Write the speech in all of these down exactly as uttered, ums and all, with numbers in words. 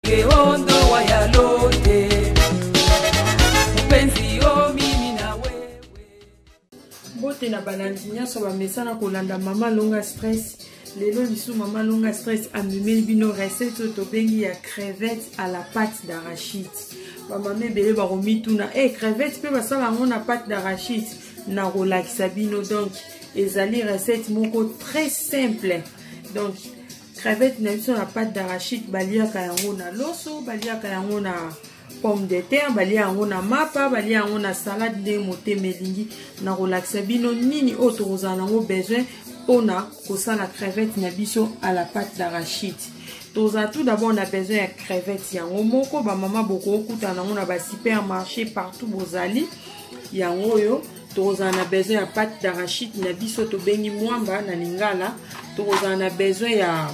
Bote na balandinya so ba mesana kolanda mama longa stress. Lelo lisu mama longa stress amemeli bino recette to bengi ya crevettes à la pâte d'arachide. Ba mame bele ba romituna eh crevettes pe ba sala ngona pâte d'arachide na relaxa bino donc ezali recette moko très simple. Donc crevettes na biso na pâte d'arachide balia ka yango na loso, balia ka yango na pomme de terre, balia yango na mapa, balia yango na salade de moté melingi na relaxa bino nini autre ozana ngo besoin pona kosala crevette na biso à la pâte d'arachide. Toza tout d'abord on a besoin de crevettes yango moko ba mama boko okuta nango na ba supermarché partout bozali yango yo. Toza na besoin ya pâte d'arachide na biso to bengi mwamba na lingala. Toza na besoin ya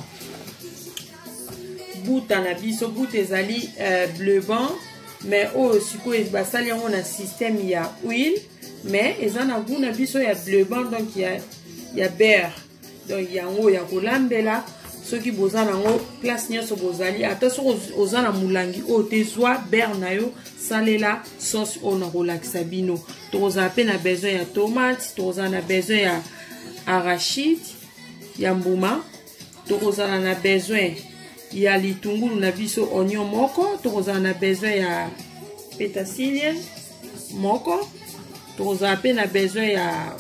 buta na biso buta ezali euh, bleu blanc mais o siko basali yango na système ya huile mais ezana goût na biso ya bleu blanc donc ya ya beurre donc yango ya kolambela soki bozana ngo place nyoso bozali ata so ozana mulangi o te zwa beurre na yo salela sauce o na relaxa bino. Toza pe na besoin ya tomate, toza na besoin ya arachide ya mbuma, toza na besoin ya litungulu na biso oignon moko, toza na besoin ya pétassilie moko, toza pe na besoin ya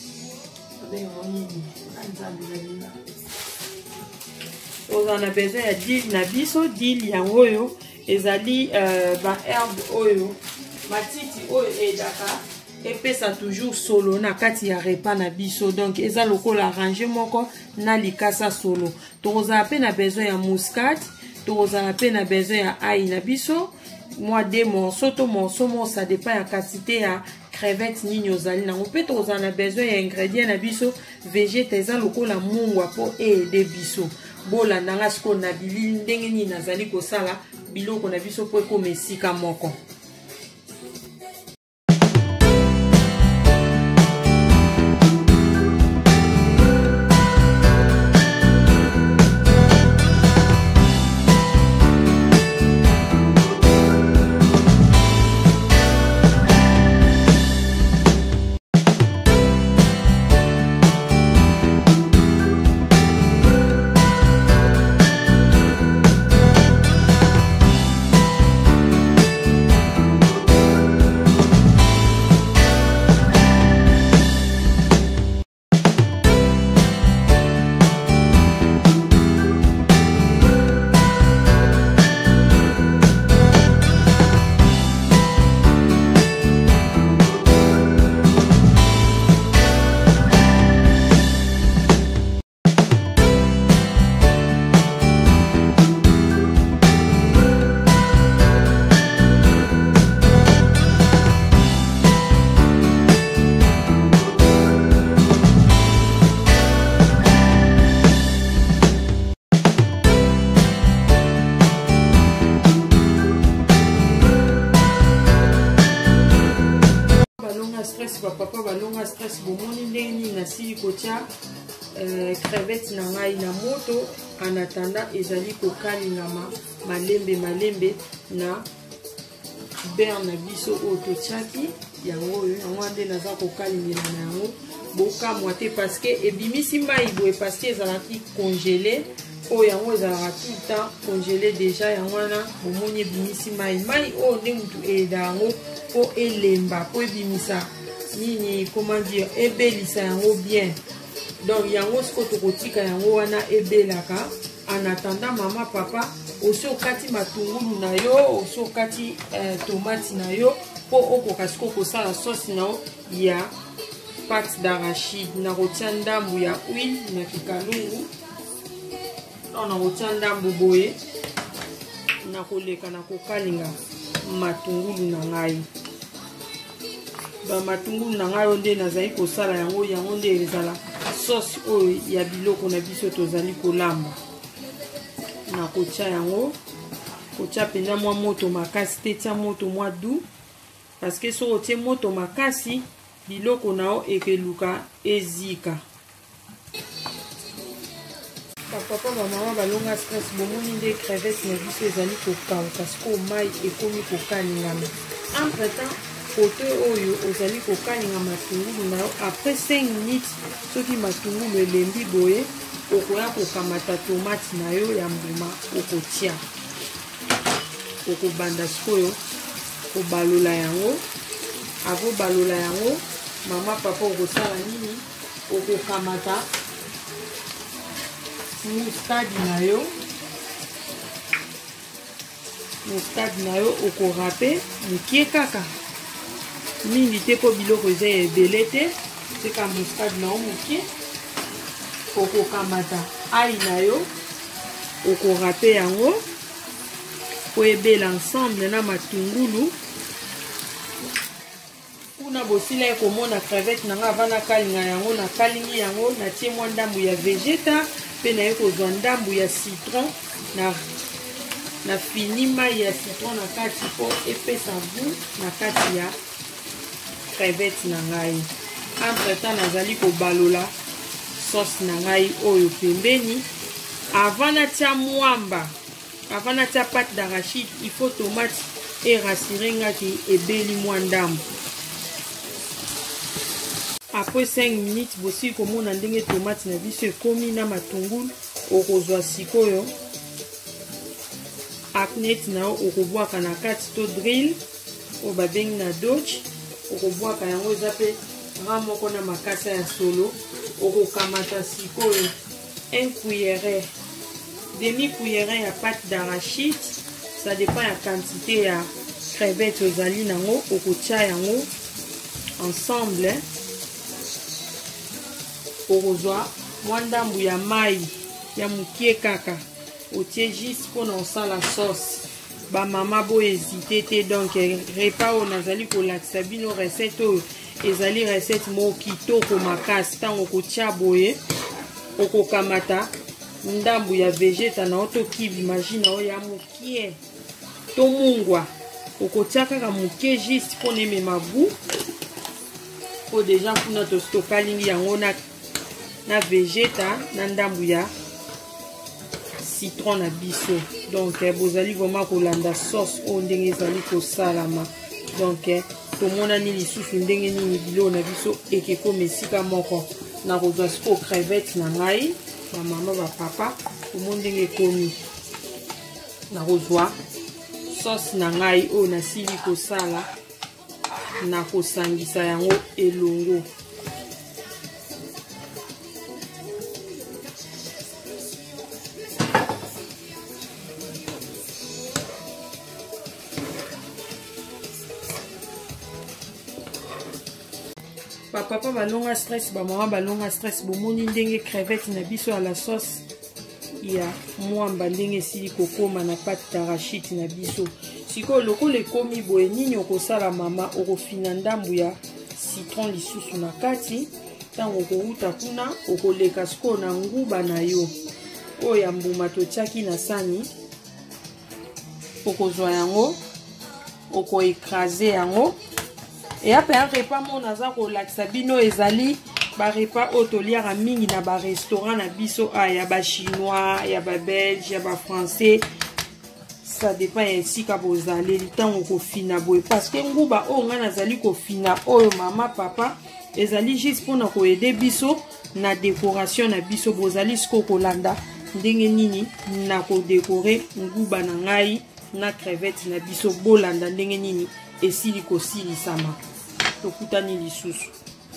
on a besoin ya d'huile na biso d'huile yango yo ezali euh, ba herbe oyo matiti oyo edaka epesa toujours solo na kati ya repas na biso donc eza lokola arranger moko na likasa solo. Toza pe na besoin ya muscade, toza pe na besoin ya ail na biso moi deux morceaux to morceau mo ça dépend ya quantité ya crevettes nini ozali nango. Pe toza na besoin ya ingrédients na biso végétal eza lokola mungwa po aider biso bola nanga siko na bilili ndenge nini nazali kosala biloko na biso po ekoma esika moko. Papa balonga stress bomoni ndenge na sili kotia euh, crevettes na ngai na moto en attendant ezali kokalingama malembe malembe na beurre na biso o to tiaki yango yango nde naza kokalingela na yango bokamwa te parce que ebimisi mai boye parce que ezalaki congelé o yango ezalaka tout le temps congelé déjà yango wana bomoni ebimisi mai mai o nde mutu eyeda yango po elemba po ebimisa nini comment dire ebelisa yango bien donc yango siko tokotika yango wana ebelaka en attendant mama papa osi okati matungulu na yo osi okati euh, tomate na yo po okoka siko kosala sauce na yo ya pâte d'arachide na kotia ndambu ya huile na kikalungu na kotia ndambu boye na koleka na kokalinga matungulu na ngai. Ba matungulu na ngai onde nazali kosala yango yango nde ezala sauce oyo ya biloko na biso tozali kolamba na kotia yango kotia pena mwa moto makasi te tia moto mwa doux parce que so otie moto makasi biloko nao ekeluka ezika. papa maman balonga stress bomoni nde crevette na biso ezali kokauka siko mai ekomi kokalingama. Entre temps kote oyo ozali kokalinga matungulu na yo après cinq minutes soki matungulu elembi boye okoya kokamata tomate na yo ya mbuma okotia okobanda sikoyo kobalola yango. Avo balola yango mama papa okosala nini okokamata mustadi na yo mustadi na yo okorape mokie kaka mingi te po biloko eza ebele te tika mustadi na yo mokie. Okokamata ai na yo okorape yango po ebela ensemble na matungulu. Kuna bosila ekomona crevette nanga avana kalinga yango na kalingi yango na tie mwa ndambu ya vegeta pe na ye kozwa ndambu ya citron na na fini mai ya citron na kati po epesa goût na kati ya crevette na ngai. Entre temps nazali kobalola sauce na ngai oyo pembeni. Avant natia mwamba avant natia pâte d'arachide il faut tomate et rassurer ngaki ebeli mwa ndambu. Après cinq minutes bosi komona ndenge tomate na biso ekomi na matungulu okozwa sikoyo aknet na okobwaka na kati to drill o babengi na dodge okobwaka yango eza pe ra moko na makasa ya solo. Okokamata sikoyo un cuillère demi cuillère ya pâte d'arachide, ça dépend ya quantité ya crevette ozali nango. Okotia yango ensemble okozwa mwa ndambu ya mai ya mokie kaka otie juste mpona osala sauce. Bamama bo hésite te donc repas oyo nazali kolakisa bino recette oyo ezali recette moko kitoko makasi. Ntango okotia boye okokamata ndambu ya vegeta na oto kibi maji na oyo ya mokie to mungwa okotia kaka mokie juste mpona emema goût po deja kuna tokalingi yango na na vegeta na ndambu ya citron na biso. Donc bozali vraiment kolanda sauce oyo ndenge ezali kosalama. Donc tomonani lisusu ndenge nini biloko na biso ekekoma esika moko. Nakozwa siko crevette na ngai bamama bapapa tomoni ndenge ekomi. Nakozwa sauce na ngai oyo nasili kosala nakosangisa yango elongo. Papa balonga stress bamama balonga stress bomoni ndenge crevette na biso à la sauce ya mwamba ndenge esili kokoma na pâte d'arachide na biso. Sikoyo lokola ekomi boye nini okosala mama okofina ndambu ya citron lisusu na kati. Ntango okouta kuna okoleka sikoyo na nguba na yo oyo ya mbuma totiaki na sani. Okozwa yango okoekrase yango. Et après un repas mon naza kolakisa bino ezali ba repas oyo toliaka mingi na ba restaurant na biso a ya ba chinois ya ba belge ya ba français. Ça dépend ya esika bozali ntango kofina boye parce que nguba oyo nga nazali kofina oyo mama papa ezali juste mpona koyede biso na décoration na biso. Bozali siko kolanda ndenge nini na kodekore nguba na ngai na crevette na biso. Bolanda ndenge nini esili kosilisama. Tokutani lisusu.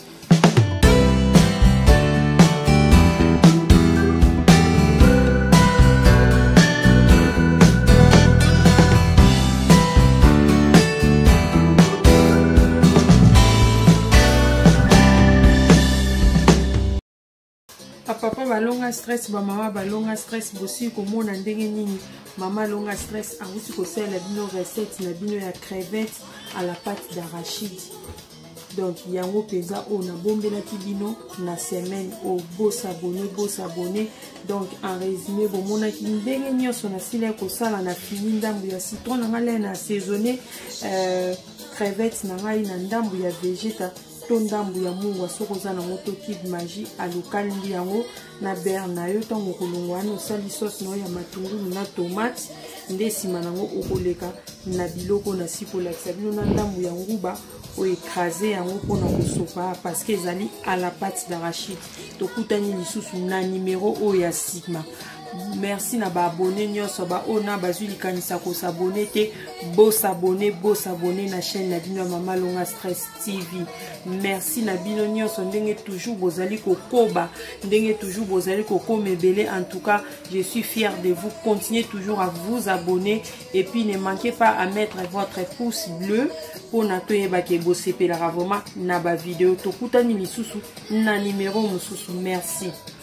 Papa balonga stress ba mama balonga stress bosi komona ndenge nini mama longa stress awuti kosala bino recette na bino ya crevette à la pâte d'arachide. Donc yango peza o na bombelaki bino na semaine o beau s'abonner beau s'abonner. Donc en résumé bomona ki ndenge nyonso na sila kosala na fini ndambu ya citron na ngale na assaisonner euh, crevette na ngai na ndambu ya vegeta to ndambu ya mungu asokoza na moto Kid Magie alokali ndi yango na beurre na yo tango kolongwana osali sauce na ya matungulu na tomate nde sima nango okoleka na biloko na sipolakisa bino na ndambu ya nguba o écraser yango pona kosopa parce que ezali à la pâte d'arachide tokutani lisusu na numéro o ya Sigma. Merci na ba abonné nyonso ba ona bazui likanisa ko s'abonner te bo s'abonner bo s'abonner na chaîne na bino Mama Longa Stress T V. Merci na bino nyonso ndenge toujours bozali ko koba ndenge toujours bozali ko komebele. En tout cas, je suis fier de vous. Continuez toujours à vous abonner et puis ne manquez pas à mettre votre pouce bleu pour na to yeba ke bo sepela vraiment na ba vidéo tokutani lisusu na numéro mususu. Merci.